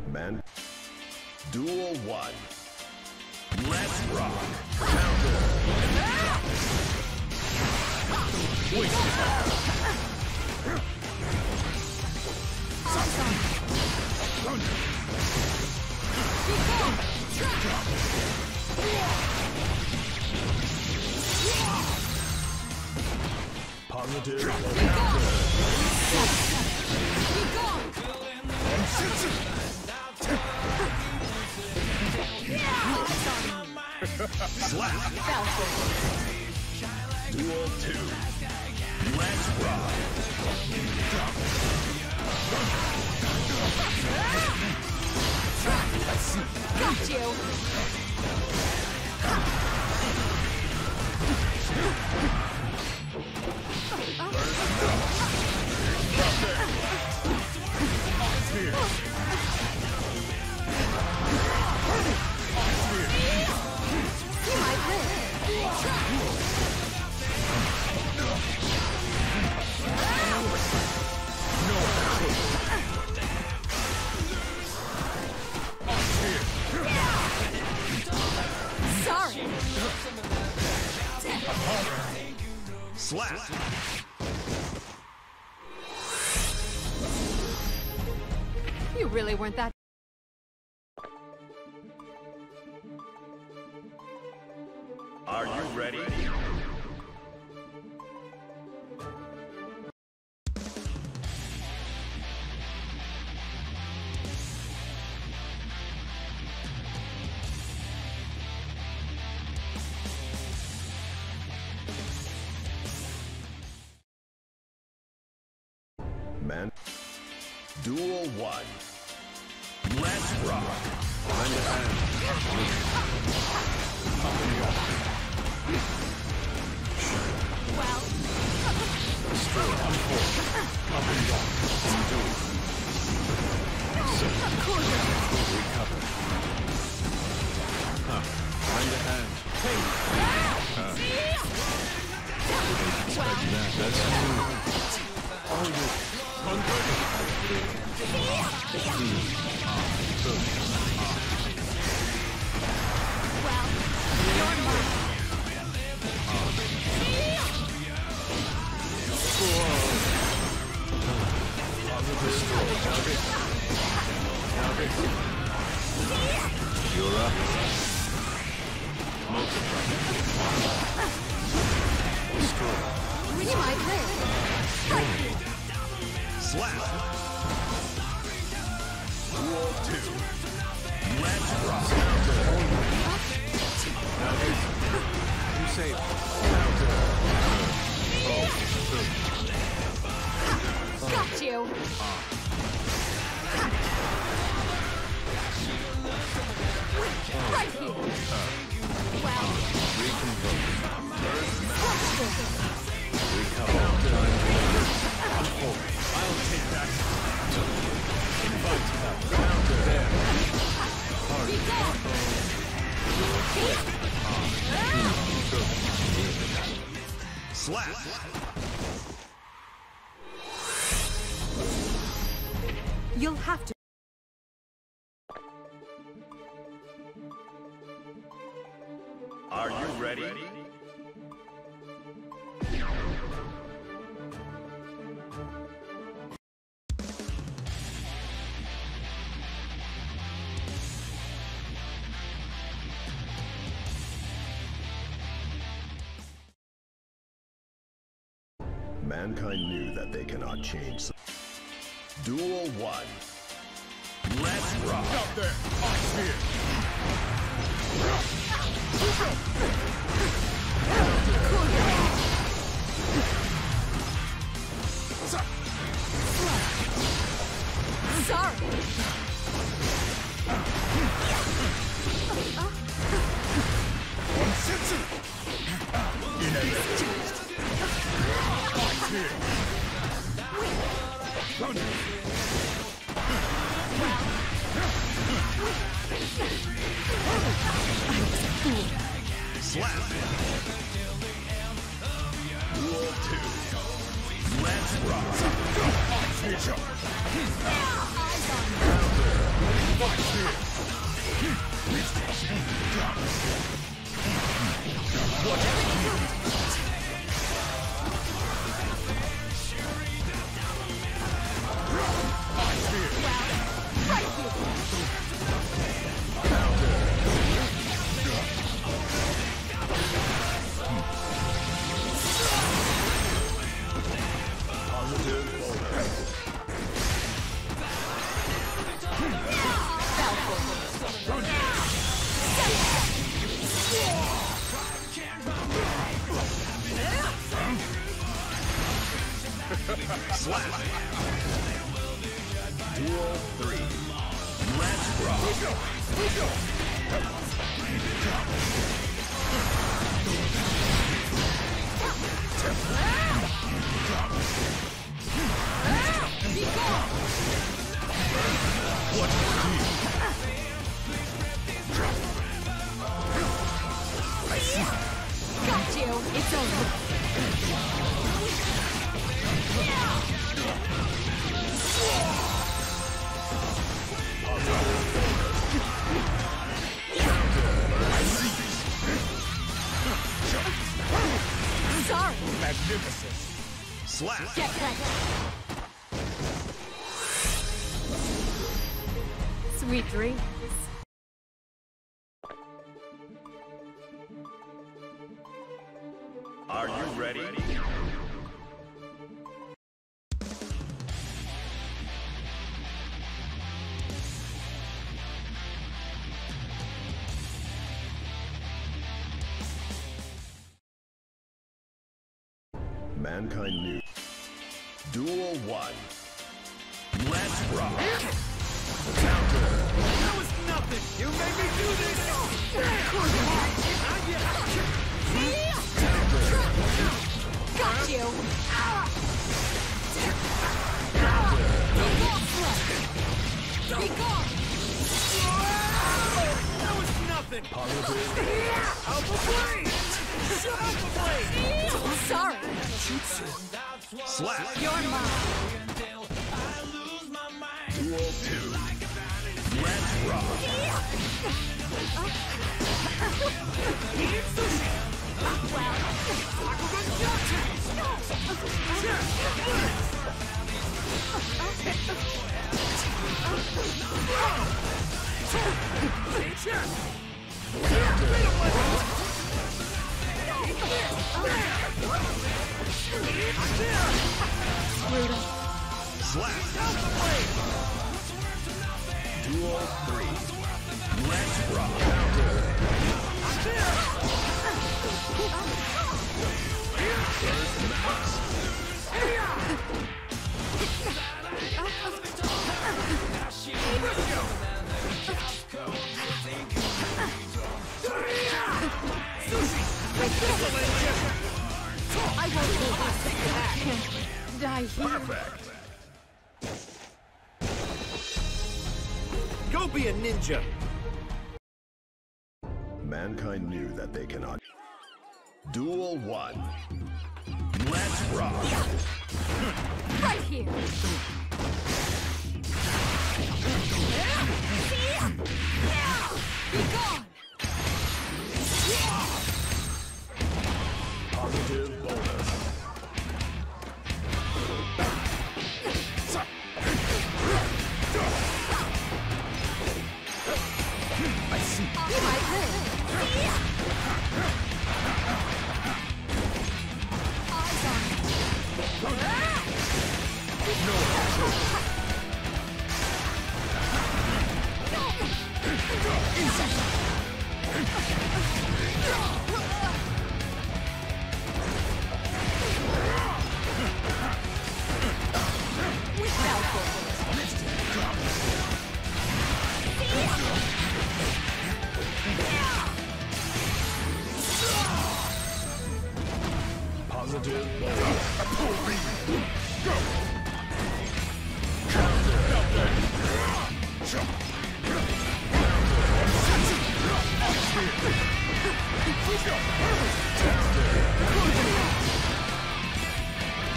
Man. Duel 1. Let's rock. Counter. Positive. Slap. Duel 2. Let's rock. Got you. Sorry. Slap. You really weren't that. Are you ready? Man. Duel 1. Let's rock. Lend a hand. Well. Straight up forward. Up and down. Do it. Recover. Lend a hand. Hey. That's smooth. Oh, good. Well, you're mine. You're up. You might live. Slap. Duel 2. Let's rock. You say Got you. Right here. Well. recompose. I'll take that. Invite that. Counter there. Slap. You'll have to. Are you ready? Mankind knew that they cannot change. Duel 1. Let's rock. Up there. Ox here. Sorry. Slap. Duel 2. Let's rock. Eyes on you. Slap! Duel 3. Let's rock! What a deal! I see. Got you. It's over. Sorry. Magnificent. Slap. Get ready. Sweet dreams. Are you ready? Mankind knew. Duel 1. Let's rock. Counter. That was nothing! You made me do this! Got you. Be gone. That was nothing! Positive. Alpha Blade! Alpha Blade! Sorry. Slap. You're mine. Duel 2. Let's rock. Slap. Duel 3. Let's rock. First max. I won't leave this. Die here. Perfect. Go be a ninja! Mankind knew that they cannot. Duel 1. Let's rock. Right here. Be gone. Positive bonus. I see. You might live. Eyes on Positive bonus. Go!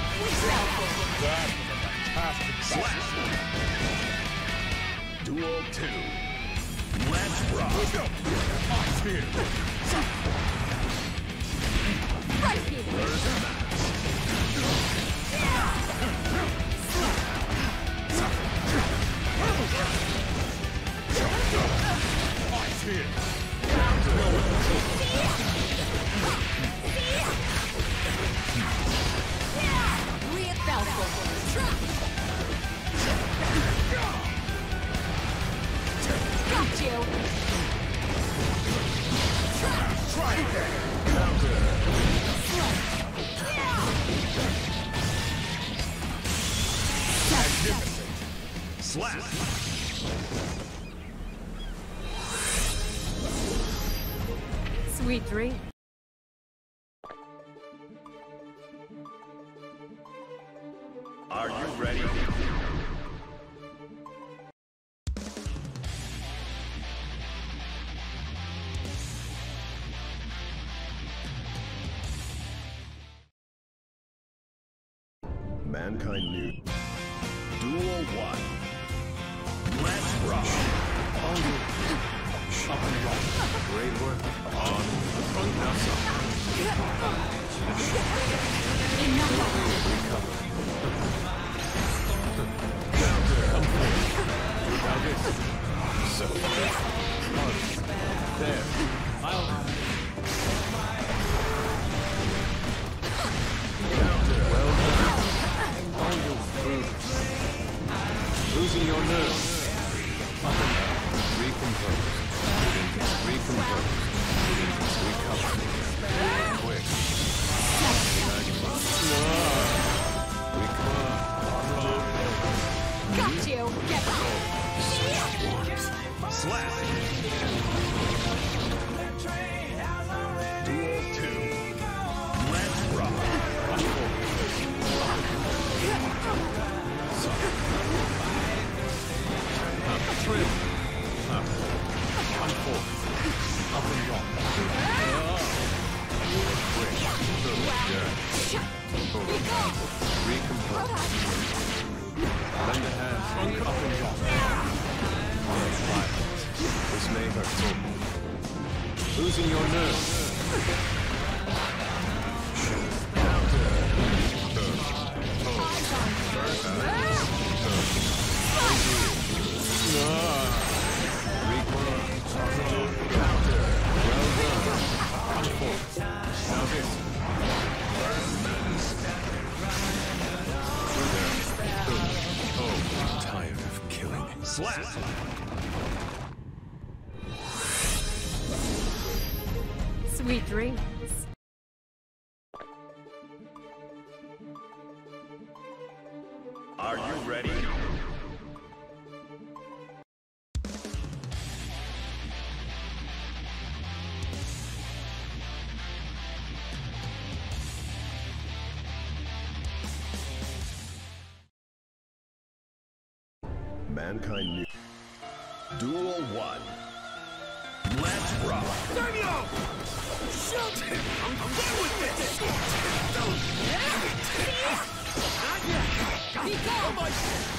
Duel 2. Let's rock. Ox here. Right here. First match. Ox here. Got you. Try again. Counter. Magnificent. Slap. Sweet dream. Are you ready? Mankind knew. Duel 1. Let's rock. Up and rock. Great work. On the front now. Recover. Now this. So. There. Well done. All your fruits. Losing your nerve. Up and down. Recompose. Recompose. Recover. Quick. Got you. Get back. Slap. Duel 2. Let's rock. Trim. Up. Unfold. Up and rock. Quick. Recompose. Lend a hand. Up and rock. Violent. This may hurt. Losing your nerve. Tired of killing. Slap! Sweet dreams. Are you ready? Mankind knew. Duel 1. Let's rock. Daniel! Shoot! I'm done with this! Not yet! Be gone. Well.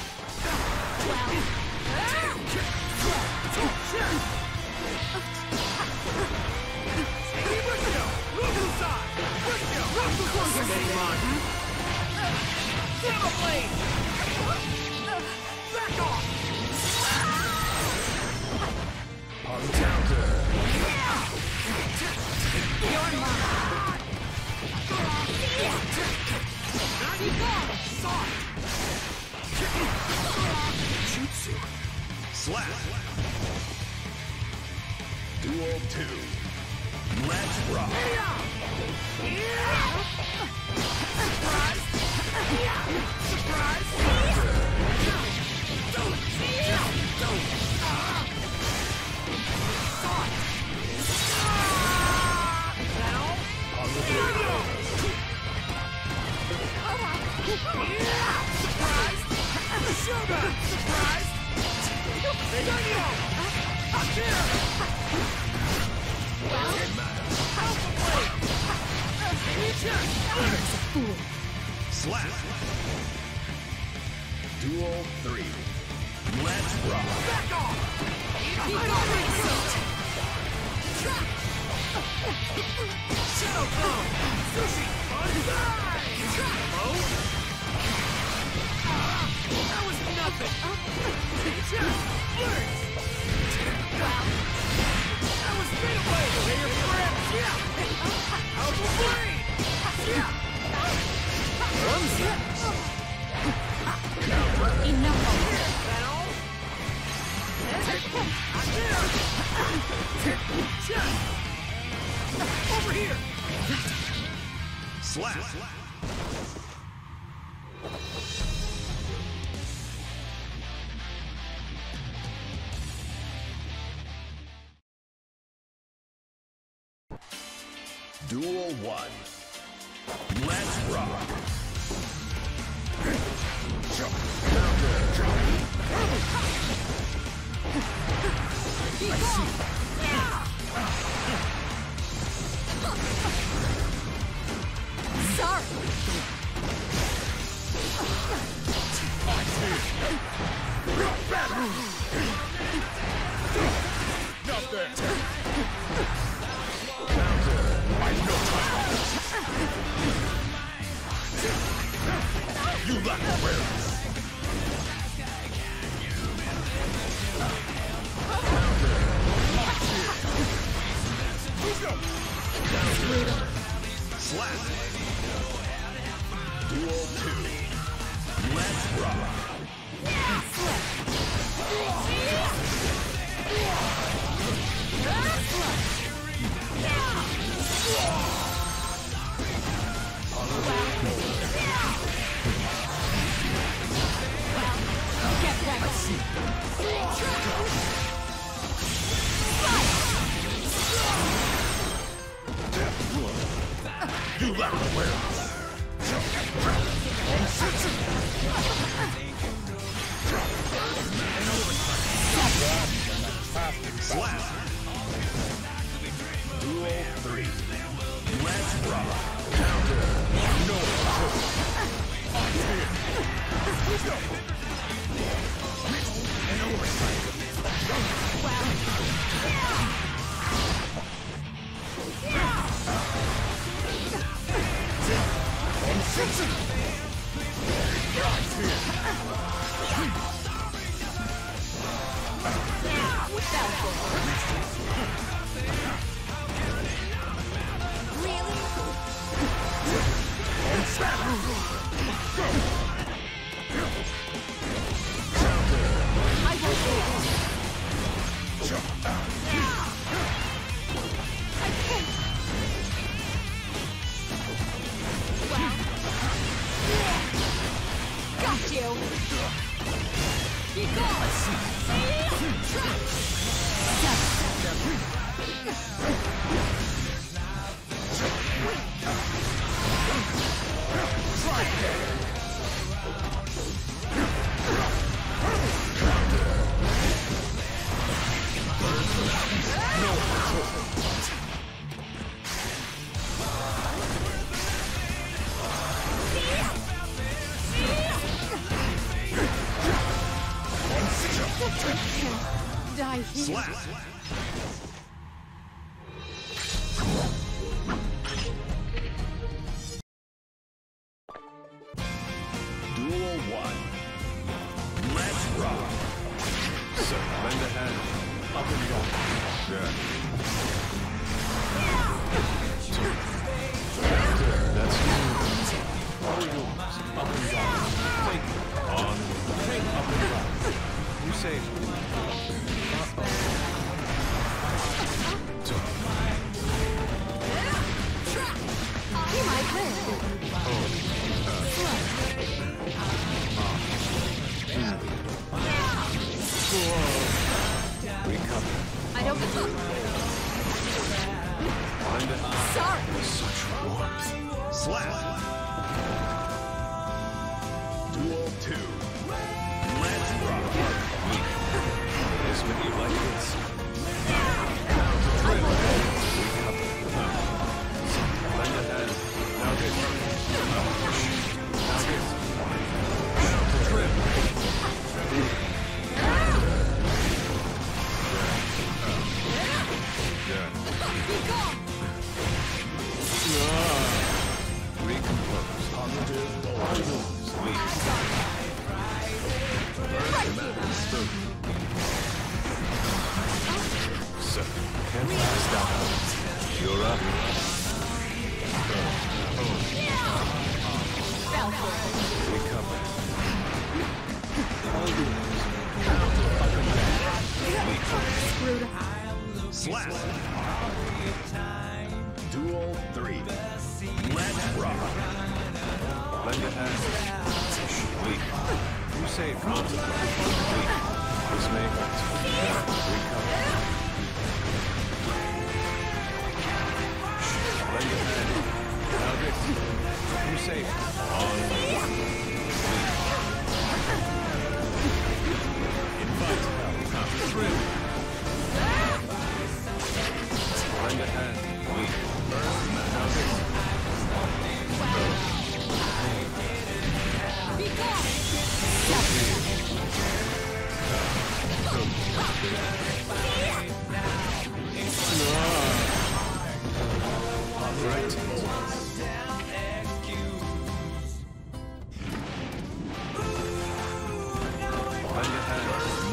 Back off! Counter. You're mine. Be gone. Jutsu. Slap. Duel 2. Let's rock. Surprise! Slap. Duel 3. Let's rock. Back off! Shadow Clone! Sushi! Hello? That was nothing! That was straight away! They're your friends! Yeah! Out of the way! Yeah! Enough of Is that all? I'm there! Over here! Slap. Duel 1. Let's rock. Sorry. Not there. You lack awareness. Slap. Duel 2. Let's rock. Get ready. You lack awareness. Slap. Duel 3. Let's rock. Counter. No control. An oversight. Got you. Be gone. Die here. Slap. Duel 1. Let's rock. So, lend a hand. Up and down. Yeah. That's all you do. Up and down. Take on. Take up and down. You say. He might live. I don't get you. Sorry. Such warmth. Slap. Duel 2. Let's rock. This with you like this. Lend a hand. Now this. Now this. Trim. So, can't last out. You're up. Recover. Screwed up. Slap. Duel 3. Let's rock. Lend a hand. Weak. You save. Weak. This may hurt. Recover. Lend a hand. Now this. You save. On. Invite help. Shrimp. Lend a hand. Weak. Now this. Be gone! Right. Lend a hand.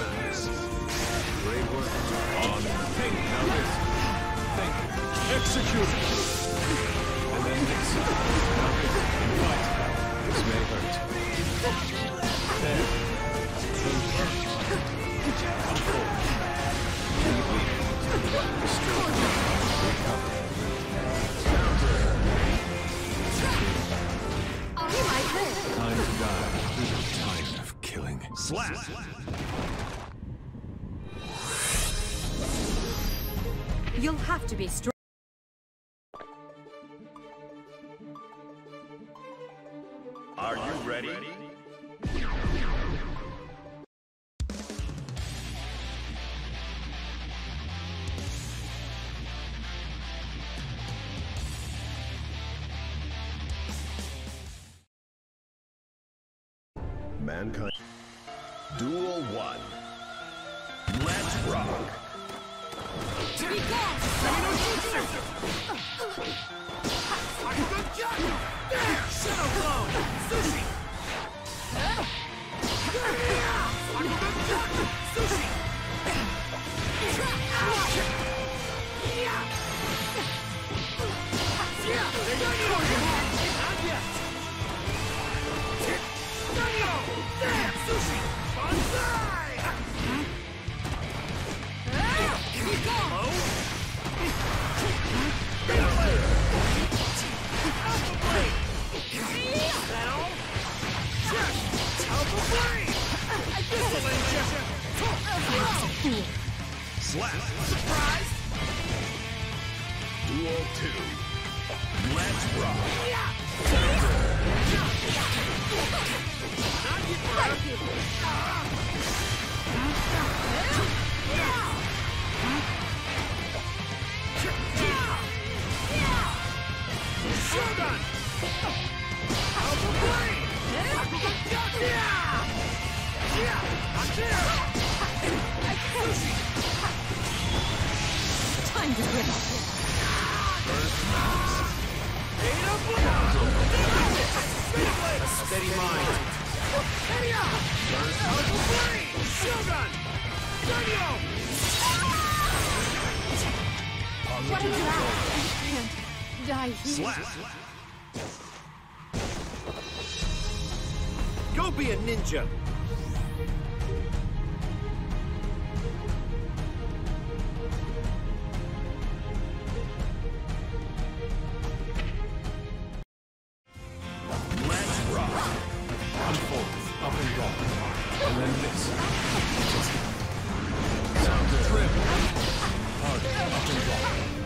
Great work. On. Think. Now this. Think. Execute. And then this. Now this. Invite. This may hurt. There. Come forward. Weak. Destroy. Recover. You might live. Time to die. Time of killing. Slap. You'll have to be strong. Are you ready? Mankind. Duel 1. Let's rock. Be gone! There! Shadow blow! Sushi! Sushi! Not yet! There! Sushi! Bonsai! Be gone! Alpha Blade! Now? Alpha Blade! Missile injection! Slap. Surprise! Duel 2. Let's rock. Not yet, Brad. Shogun! Alpha Blade! Time to give up. Steady mind. Alpha Blade! Shogun! Daniel! What is that? I can't die here. Slap. Go be a ninja! Let's rock. Come forward, up and down. And then this. Sound trim. Hard, up and down.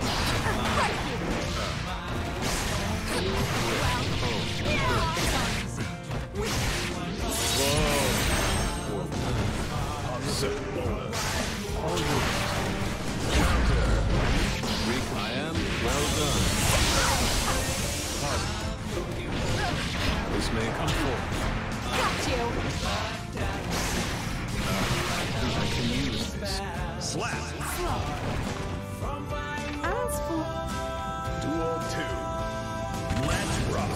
All yours. I am well done. Hard. This may come forward. Got you. I can use this. Slap. As for Duel 2. Let's rock.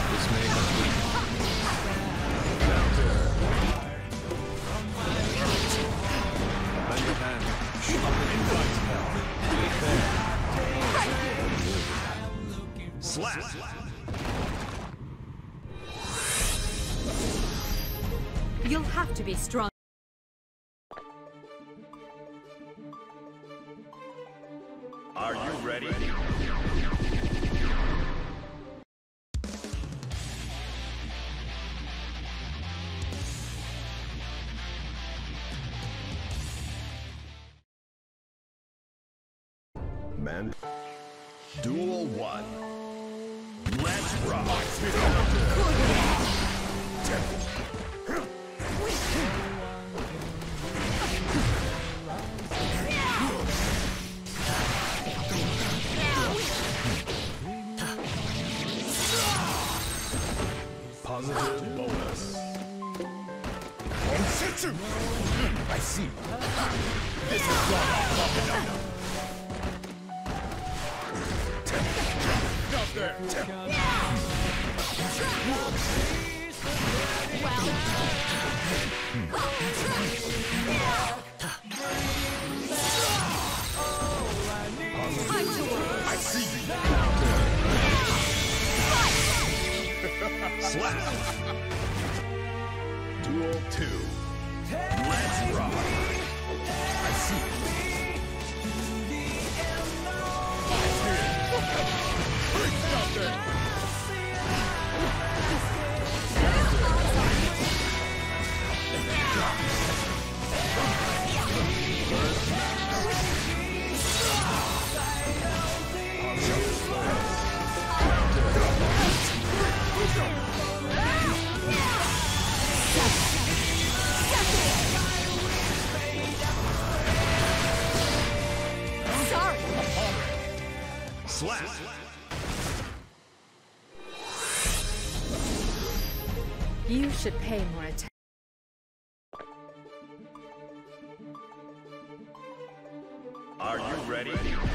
This may have weak. Lend a hand. Invite. Weak there. Slap! You'll have to be strong. Are you ready? Man. Duel 1. Let's rock! Positive bonus. I see. This is wrong. Up there. I see you. Slap. Duel 2. Let's rock. I see you. Stop there. Sorry. Slap. You should pay more attention. Are you ready?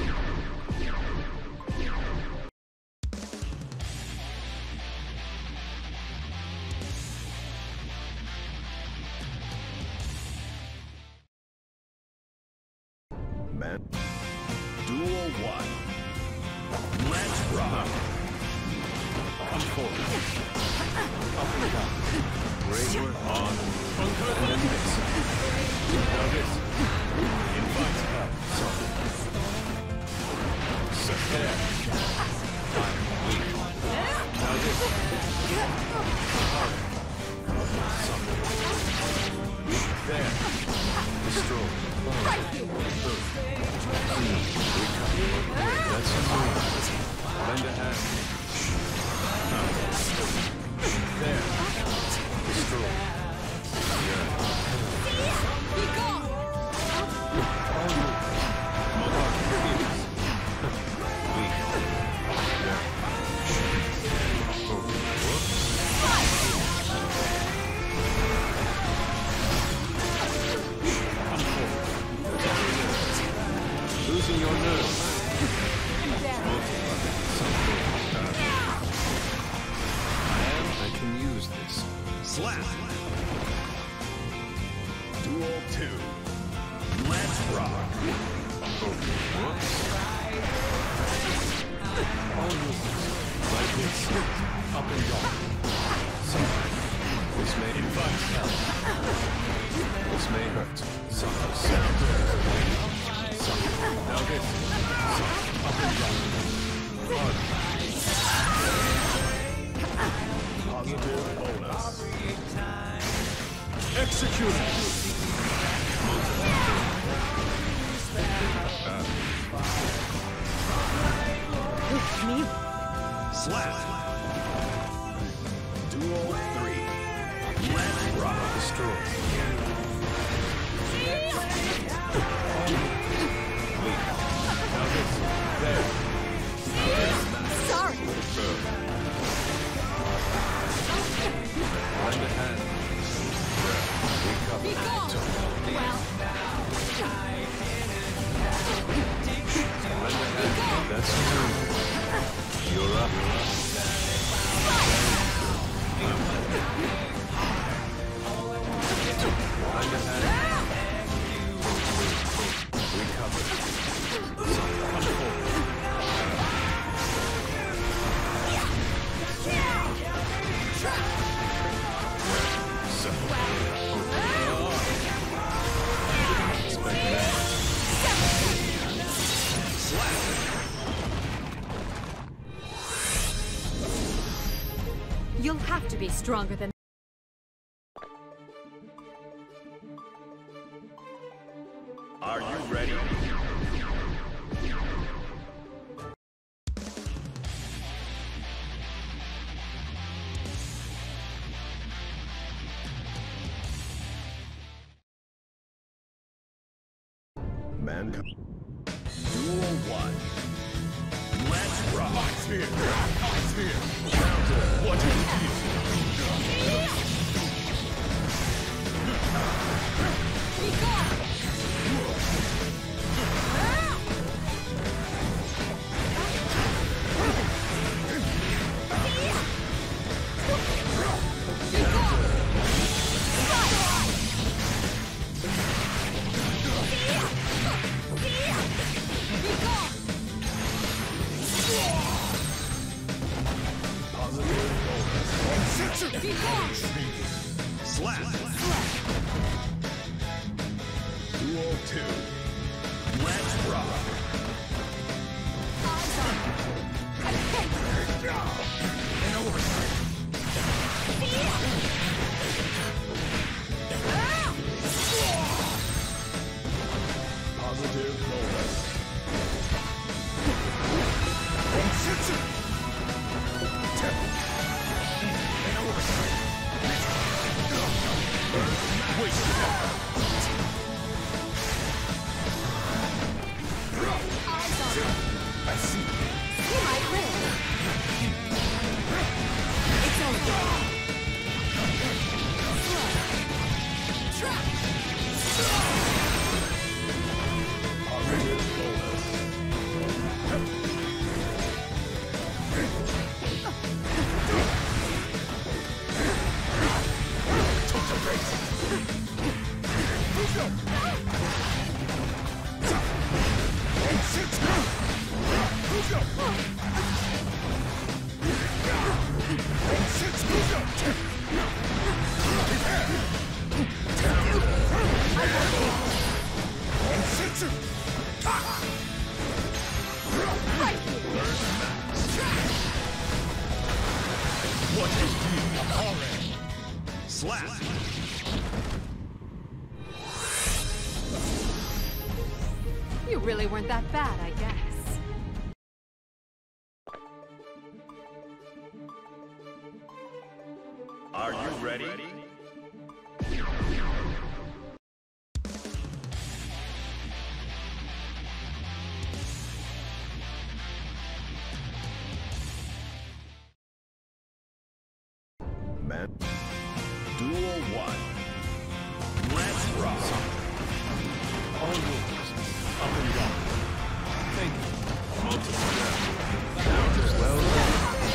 Man. Duel 1. Let's rock. Come forward. Up and down. Great work. On. And then this. Now this. Invite help. Set there. I'm weak. Now this. There. Destroy. That's a move. Lend a hand. There. Destroy. Yeah. Be gone! All you. Monarch Phoenix. Weak. Yeah. Come forward. Losing your nerve. I can use this. Slap. Duel 2. Let's rock. Whoops. All movements. Like this. Up and down. Something. This may invite help. This may hurt. Something. Something. Now this. Something. Up and down. Hard. Positive bonus. Execute. Me? Slap. Duel 3. Let's rock. Destroy. Weak. Now this. There. Sorry. Lend a hand. Wake up. Be gone! Well, Lend a hand. That's true. You're up. You'll have to be stronger than... Are you ready? Mankind. Duel 1. Let's rock! Ice here! Ice here! Counter! What is this? Be gone! Slap! Duel 2. Let's rock! An oversight! Positive bonus. An oversight! Wait! I see. You might win. It's over. Positive bonus. Total race. What is you? Orange. Slap. You really weren't that bad, I guess. Are you ready? Man. Duel 1. Let's rock! All yours. Up and down. Thank you. Counters well done.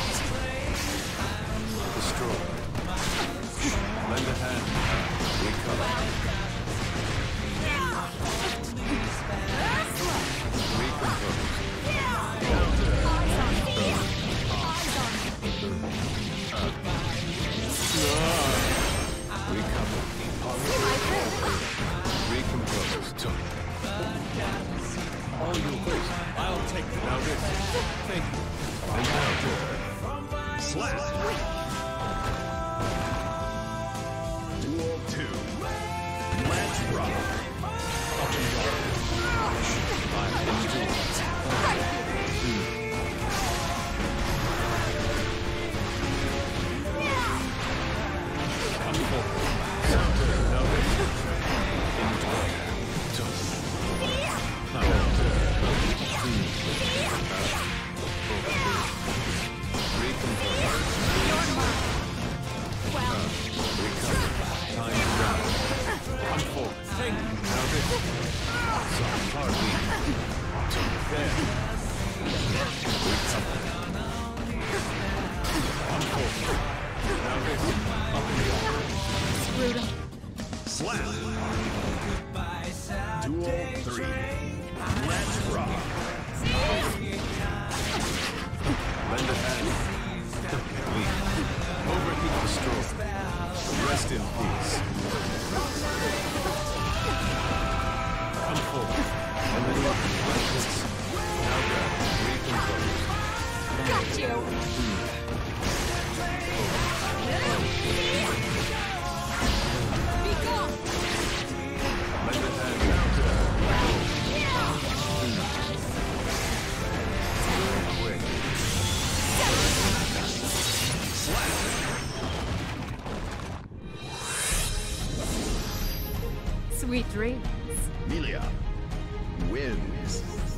Destroy. Lend a hand. Recover. Recompose. Recover. Recompose. All yours. I'll take them. Now this. Thank you. And now. Slap! Duel 2. Let's rock! Up and down. I'm into it. Come forward. Counter. Now this. Into it. Slap! Duel 3. Let's rock! Lend a hand. Leave. Overheat destroy. Rest in peace. Come forward. And then like this. Now grab. Recompose. Got you! Sweet dreams. Melia wins.